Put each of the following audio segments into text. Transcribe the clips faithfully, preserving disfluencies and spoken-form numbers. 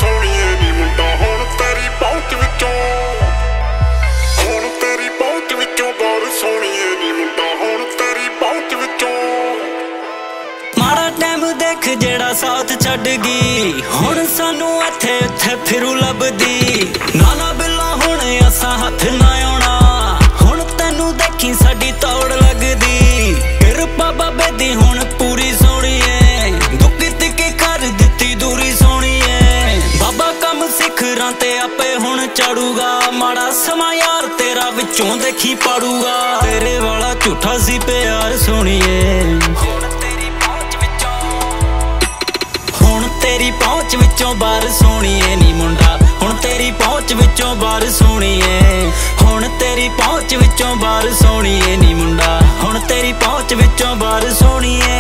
ਸੋਹਣੀਏ ਨੀ ਮੁੰਡਾ ਹੁਣ ਤੇਰੀ ਪਹੁੰਚ ਵਿੱਚੋਂ ਹੁਣ ਤੇਰੀ ਪਹੁੰਚ ਵਿੱਚੋਂ ਬਾਹਰ ਸੋਹਣੀਏ ਨੀ ਮੁੰਡਾ ਹੁਣ ਤੇਰੀ ਪਹੁੰਚ ਵਿੱਚੋਂ ਮਾੜਾ ਟਾਈਮ ਦੇਖ ਜਿਹੜਾ ਸਾਥ ਛੱਡ ਗਈ ਹੁਣ ਸਾਨੂੰ ਇੱਥੇ ਇੱਥੇ ਫਿਰੂ ਲੱਭਦੀ ਨਾਲਾ ਬਿੱਲਾ ਹੁਣ ਅਸਾਂ ਹੱਥ ਨਾ ਆਉਣਾ ਹੁਣ ਤੈਨੂੰ ਦੇਖੀ ਸਾਡੀ ਤੋੜ ਲੱਗਦੀ ਕਿਰਪਾ ਬਾਬੇ ਦੀ ਹੁਣ ਪੂਰੀ ਸੋਹਣੀਏ ਦੁੱਖ ਤਿੱਕੇ ਕਰ ਦਿੱਤੀ ਦੂਰੀ ਸੋਹਣੀਏ ਬਾਬਾ ਕੰਮ ਸਿਖਰਾਂ ਤੇ ਆਪੇ ਹੁਣ ਚੜੂਗਾ ਮਾੜਾ ਸਮਾਂ ਯਾਰ ਤੇਰਾ ਵਿੱਚੋਂ ਦੇਖੀ ਪਾੜੂਗਾ ਤੇਰੇ ਵਾਲਾ ਝੂਠਾ ਸੀ ਪਿਆਰ ਸੋਹਣੀਏ ਤੇਰੀ ਪਹੁੰਚ ਵਿੱਚੋਂ ਬਾਹਰ ਸੋਹਣੀਏ ਨੀ ਮੁੰਡਾ ਹੁਣ ਤੇਰੀ ਪਹੁੰਚ ਵਿੱਚੋਂ ਬਾਹਰ ਸੋਹਣੀਏ ਹੁਣ ਤੇਰੀ ਪਹੁੰਚ ਵਿੱਚੋਂ ਬਾਹਰ ਸੋਹਣੀਏ ਨੀ ਮੁੰਡਾ ਹੁਣ ਤੇਰੀ ਪਹੁੰਚ ਵਿੱਚੋਂ ਬਾਹਰ ਸੋਹਣੀਏ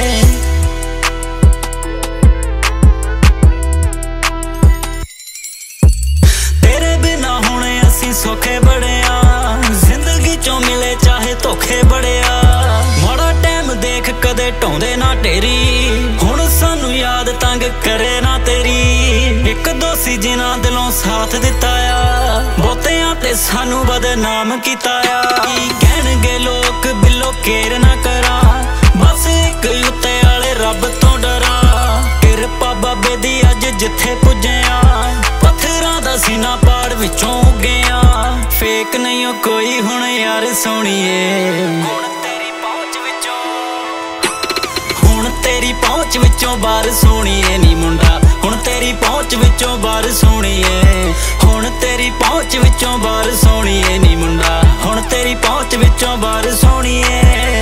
ਤੇਰੇ ਬਿਨਾ ਹੁਣ ਅਸੀਂ ਸੌਖੇ ਬੜੇ ਆ ਜ਼ਿੰਦਗੀ ਚੋਂ ਮਿਲੇ ਚਾਹੇ ਧੋਖੇ ਬੜੇ ਆ ਮਾੜਾ ਟਾਈਮ ਦੇਖ ਕਦੇ ਢਾਉਂਦੇ ਨਾ ਢੇਰੀ ਹੁਣ ਸਾਨੂੰ ਯਾਦ ਤੰਗ ਕਰੇ ਨਾ ਤੇਰੀ ਇੱਕ ਦੋਸੀ ਜਿਨ੍ਹਾਂ ਦਿਲੋਂ ਸਾਥ ਦਿੱਤਾ ਆ ਬਹੁਤਿਆਂ ਤੇ ਸਾਨੂੰ ਬਦਨਾਮ ਕੀਤਾ ਆ ਕੀ ਕਹਿਣਗੇ ਲੋਕ ਬਿੱਲੋ ਕੇਰ ਨਾ ਕਰਾਂ ਬਸ ਇੱਕ ਉੱਤੇ ਵਾਲੇ ਰੱਬ ਤੋਂ ਡਰਾਂ ਕਿਰਪਾ ਬਾਬੇ ਦੀ ਅੱਜ ਜਿੱਥੇ ਪੁੱਜਿਆ ਪੱਥਰਾਂ ਦਾ ਸੀਨਾ ਪਾੜ ਵਿੱਚੋਂ ਉੱਗਿਆ ਫੇਕ ਨਹੀਂ ਉਹ ਕੋਈ ਹੁਣ ਯਾਰ ਸੋਹਣੀਏ ਤੇਰੀ ਪਹੁੰਚ ਵਿੱਚੋਂ ਬਾਹਰ ਸੋਹਣੀਏ ਨੀ ਮੁੰਡਾ ਹੁਣ ਤੇਰੀ ਪਹੁੰਚ ਵਿੱਚੋਂ ਬਾਹਰ ਸੋਹਣੀਏ ਹੁਣ ਤੇਰੀ ਪਹੁੰਚ ਵਿੱਚੋਂ ਬਾਹਰ ਸੋਹਣੀਏ ਨੀ ਮੁੰਡਾ ਹੁਣ ਤੇਰੀ ਪਹੁੰਚ ਵਿੱਚੋਂ ਬਾਹਰ ਸੋਹਣੀਏ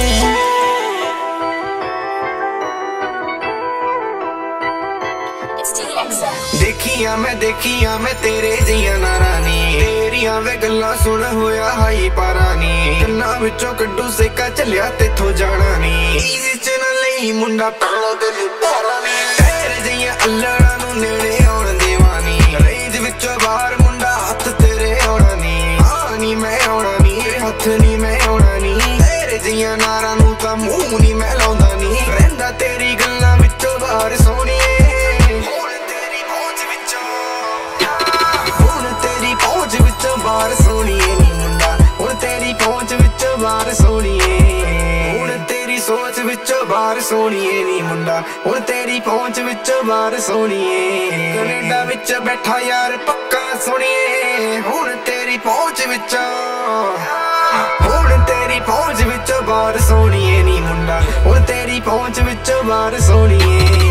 ਦੇਖੀਆਂ ਮੈਂ ਦੇਖੀਆਂ ਮੈਂ ਤੇਰੇ ਜਿਹੀਆਂ ਨਾਰਾਂ ਨੀ ਤੇਰੀਆਂ ਵੇ ਗੱਲਾਂ ਸੁਣ ਹੋਇਆ ਹਾਈ ਪਾਰਾ ਨੀ ਕੰਨਾਂ ਵਿੱਚੋਂ ਕੱਢੂ ਸੇਕਾ ਚੱਲਿਆ ਤੇਥੋਂ ਜਾਣਾ ਨੀ ਈਜ਼ੀ ਚ ਨਾ ਲਈ ਮੁੰਡਾ ਤਾਲੋ ਦਿਲ ਪਾਰਾ ਨੀ ਤੇਰੇ ਜਿਹੀਆਂ ਅੱਲੜਾਂ ਨੂੰ ਨੇੜੇ ਆਉਣ ਦੇਵਾ ਨੀ ਰੇਂਜ ਵਿੱਚੋਂ ਬਾਹਰ ਮੁੰਡਾ ਹੱਥ ਤੇਰੇ ਆਉਣਾ ਨੀ ਆ ਨੀ ਮੈਂ ਆਉਣਾ ਨੀ ਹੱਥ ਨੀ ਮੈਂ ਆਉਣਾ ਨੀ ਤੇਰੇ ਜਿਹੀਆਂ ਨਾਰਾਂ ਨੂੰ ਤਾਂ ਮੂੰਹ ਨੀ ਮੈਂ ਲਾਉਂਦਾ ਨੀ ਰਹਿੰਦਾ ਤੇਰੀ ਗੱਲਾਂ ਵਿੱਚੋਂ ਬਾਹਰ ਸੋਹਣੀਏ ਬਾਹਰ ਸੋਹਣੀਏ ਨੀ ਮੁੰਡਾ ਹੁਣ ਤੇਰੀ ਪਹੁੰਚ ਵਿੱਚੋਂ ਬਾਹਰ ਸੋਹਣੀਏ ਹੁਣ ਤੇਰੀ ਸੋਚ ਵਿੱਚੋਂ ਬਾਹਰ ਸੋਹਣੀਏ ਨੀ ਮੁੰਡਾ ਹੁਣ ਤੇਰੀ ਪਹੁੰਚ ਵਿੱਚੋਂ ਬਾਹਰ ਸੋਹਣੀਏ ਕੈਨੇਡਾ ਵਿੱਚ ਬੈਠਾ ਯਾਰ ਪੱਕਾ ਸੋਹਣੀਏ ਹੁਣ ਤੇਰੀ ਪਹੁੰਚ ਵਿੱਚੋਂ ਹੁਣ ਤੇਰੀ ਪਹੁੰਚ ਵਿੱਚੋਂ ਬਾਹਰ ਸੋਹਣੀਏ ਨੀ ਮੁੰਡਾ ਹੁਣ ਤੇਰੀ ਪਹੁੰਚ ਵਿੱਚੋਂ ਬਾਹਰ ਸੋਹਣੀਏ